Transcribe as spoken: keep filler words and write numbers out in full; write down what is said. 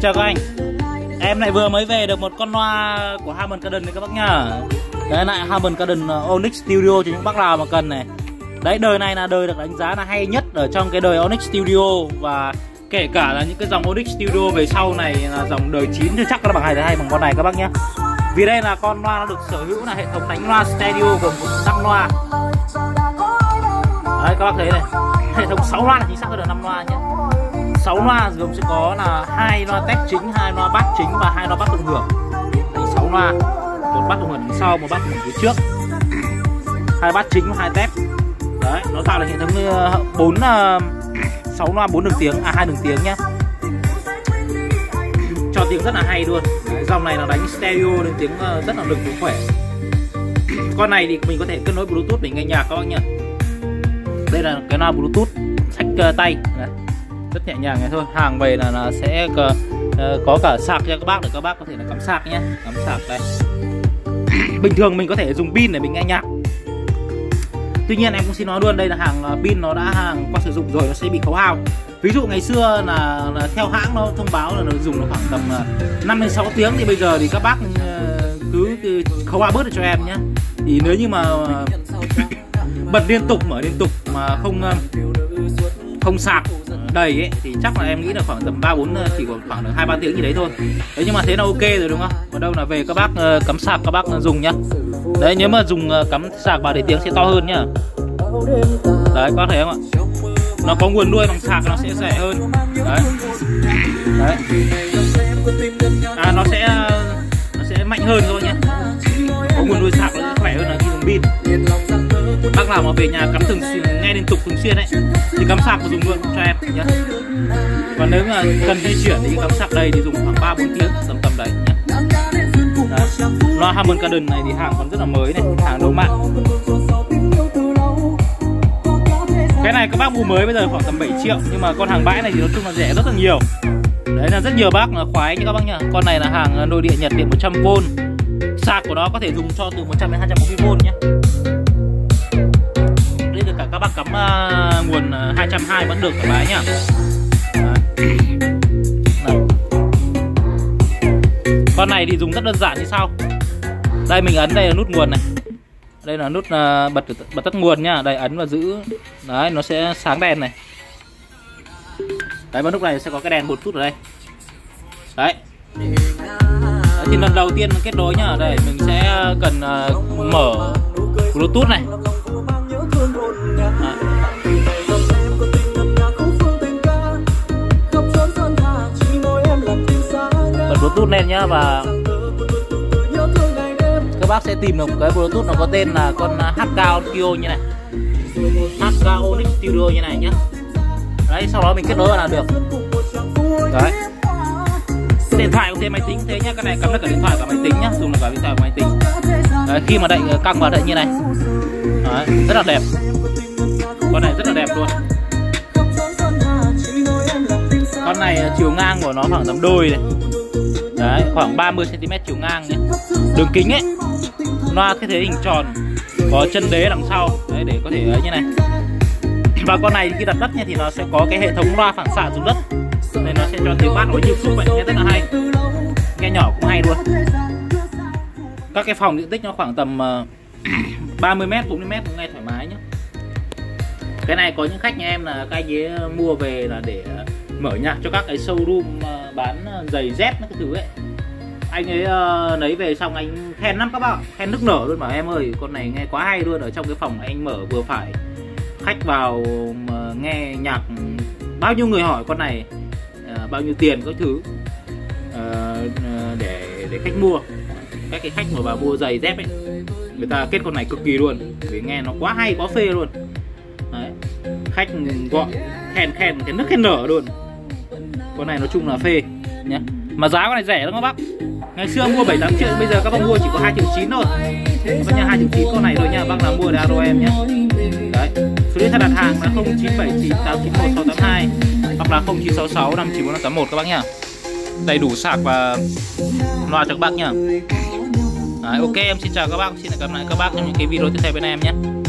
chào các anh. Em lại vừa mới về được một con loa của Harman Kardon này các bác nhá. Đấy lại Harman Kardon Onyx Studio cho những bác nào mà cần này. Đấy, đời này là đời được đánh giá là hay nhất ở trong cái đời Onyx Studio. Và kể cả là những cái dòng Onyx Studio về sau này là dòng đời chín thì chắc các bạn hay hay bằng con này các bác nhé. Vì đây là con loa nó được sở hữu là hệ thống đánh loa stereo gồm năm loa. Đấy các bác thấy này, hệ thống sáu loa là chính xác hơn là năm loa nhé. sáu loa gồm sẽ có là hai loa tép chính, hai loa bass chính và hai loa bass cộng hưởng. Đấy, sáu loa, một bass cộng hưởng phía sau, một bass cộng hưởng phía trước, hai bass chính và hai tép. Đấy, nó tạo là hệ thống bốn sáu loa bốn đường tiếng, à hai đường tiếng nhá. Cho tiếng rất là hay luôn. Đấy, dòng này nó đánh stereo đến tiếng rất là lực và khỏe. Con này thì mình có thể kết nối Bluetooth để nghe nhạc các bác nhá. Đây là cái loa Bluetooth xách uh, tay. Đấy, rất nhẹ nhàng này thôi. Hàng về là, là sẽ uh, có cả sạc cho các bác để các bác có thể là cắm sạc nhé. Cắm sạc đây. Bình thường mình có thể dùng pin để mình nghe nhạc. Tuy nhiên em cũng xin nói luôn, đây là hàng pin nó đã hàng qua sử dụng rồi, nó sẽ bị khấu hao. Ví dụ ngày xưa là, là theo hãng nó thông báo là nó dùng nó khoảng tầm năm đến sáu tiếng, thì bây giờ thì các bác cứ, cứ khấu hao bớt cho em nhé. Thì nếu như mà bật liên tục, mở liên tục mà không không sạc đầy ấy, thì chắc là em nghĩ là khoảng tầm ba bốn, chỉ còn khoảng hai ba tiếng gì đấy thôi. Đấy, nhưng mà thế là ok rồi đúng không? Còn đâu là về các bác cắm sạc các bác dùng nhá. Đấy, nếu mà dùng cắm sạc vào thì tiếng sẽ to hơn nhá. Đấy, có thể không ạ? Nó có nguồn nuôi bằng sạc nó sẽ rẻ hơn. Đấy. Đấy. À, nó sẽ nó sẽ mạnh hơn thôi nhá. Có nguồn nuôi sạc nó sẽ khỏe hơn là khi dùng pin. Bác nào mà về nhà cắm thường xuyên, nghe liên tục thường xuyên ấy, thì cắm sạc và dùng luôn cho em nhá. Còn nếu mà cần di chuyển thì cắm sạc đây thì dùng khoảng ba bốn tiếng tầm tầm đấy nhá. Đấy. Loa Harman Kardon này thì hàng còn rất là mới này, hàng đấu mạng. Cái này các bác mua mới bây giờ khoảng tầm bảy triệu, nhưng mà con hàng bãi này thì nói chung là rẻ rất là nhiều. Đấy là rất nhiều bác là khoái như các bác nhá. Con này là hàng nội địa Nhật, điện một trăm vôn. Sạc của nó có thể dùng cho từ một trăm đến hai trăm bốn mươi vôn nhé. Đây là cả các bác cắm uh, nguồn uh, hai trăm hai mươi vẫn được cả bãi nhá. Con này thì dùng rất đơn giản như sau. Đây mình ấn đây là nút nguồn này. Đây là nút uh, bật bật tắt nguồn nhá. Đây ấn và giữ. Đấy, nó sẽ sáng đèn này. Đấy, và lúc này sẽ có cái đèn Bluetooth ở đây. Đấy. Đấy, thì lần đầu tiên kết nối nhá. Đây mình sẽ cần uh, mở Bluetooth này. Đấy. Bật Bluetooth lên nhá, và các bác sẽ tìm được cái Bluetooth nó có tên là con hát ca Audio như này, hát ca Onyx Studio như này nhá. Đấy, sau đó mình kết nối vào là được. Đấy, điện thoại cũng thế, máy tính thế nhá. Cái này cắm được cả điện thoại và máy tính nhá, dùng được cả điện thoại và máy tính. Đấy, khi mà đậy căng vào đậy như này. Đấy, rất là đẹp. Con này rất là đẹp luôn. Con này chiều ngang của nó khoảng tầm đôi này. Đấy, khoảng ba mươi xăng ti mét chiều ngang nhé. Đường kính ấy, loa cái thế hình tròn, có chân đế đằng sau. Đấy, để có thể ấy như này. Và con này khi đặt đất nhé, thì nó sẽ có cái hệ thống loa phản xạ xuống đất, nên nó sẽ cho tiếng bass nó nhiều xúc vậy, nghe rất là hay. Nghe nhỏ cũng hay luôn. Các cái phòng diện tích nó khoảng tầm uh, ba mươi mét, bốn mươi mét cũng nghe thoải mái nhé. Cái này có những khách nhà em là các anh ấy mua về là để mở nhạc cho các cái showroom bán giày dép các thứ ấy. Anh ấy uh, lấy về xong anh khen lắm các bạn, khen nức nở luôn, bảo em ơi con này nghe quá hay luôn. Ở trong cái phòng anh mở vừa phải, khách vào mà nghe nhạc, bao nhiêu người hỏi con này uh, bao nhiêu tiền các thứ, uh, để để khách mua. Các cái khách mà vào mua giày dép ấy, người ta kết con này cực kỳ luôn, vì nghe nó quá hay, quá phê luôn. Đấy, khách gọi khen khen cái nước khen nở luôn. Con này nói chung là phê nhé. Mà giá con này rẻ lắm các bác. Ngày xưa mua bảy tám triệu, bây giờ các bác mua chỉ có hai triệu chín thôi. Các nhà hai triệu chín con này thôi nha. Bác nào mua để alo em nhé. Đấy, số điện thoại đặt hàng là không chín bảy chín tám chín một sáu tám hai hoặc là không chín sáu sáu năm chín bốn năm tám một các bác nhá. Đầy đủ sạc và loa cho các bác nhá. Đấy, ok, em xin chào các bác, xin hẹn gặp lại các bác trong những cái video tiếp theo bên em nhé.